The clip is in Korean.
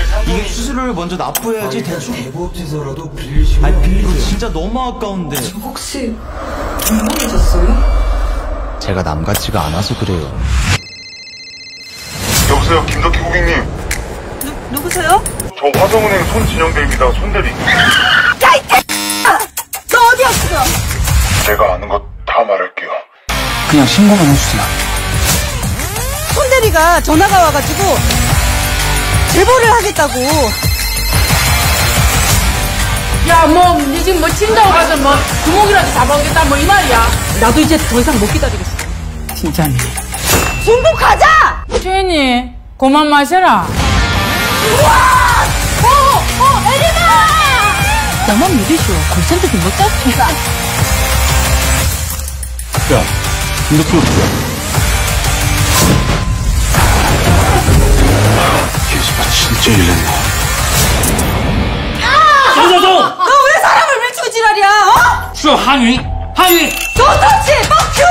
이게 수수료를 먼저 납부해야지 대충. 대부업체에서라도 빌리시면. 아니 빌리고 진짜 너무 아까운데. 저 혹시 동물이셨어요? 제가 남 같지가 않아서 그래요. 여보세요, 김덕희 고객님. 누구세요? 저 화성은행 손진영대입니다. 손대리. 야, 이 너 어디였어? 제가 아는 것 다 말할게요. 그냥 신고만 해주세요. 손대리가 전화가 와가지고 제보를 하겠다고. 야, 니 지금 친다고 가서 두목이라도 잡아오겠다 이 말이야. 나도 이제 더 이상 못 기다리겠어. 진짜네. 중복하자! 최인이 그만 마셔라. 우와! 에리나! 너만 믿으시오. 골센터 못 잡혀. 야, 김덕희 어떻게? 계속 진짜 일났네. 정정정! 너 왜 사람을 밀치고 지랄이야? 어? 슈 한위! 도토치! 뻑큐!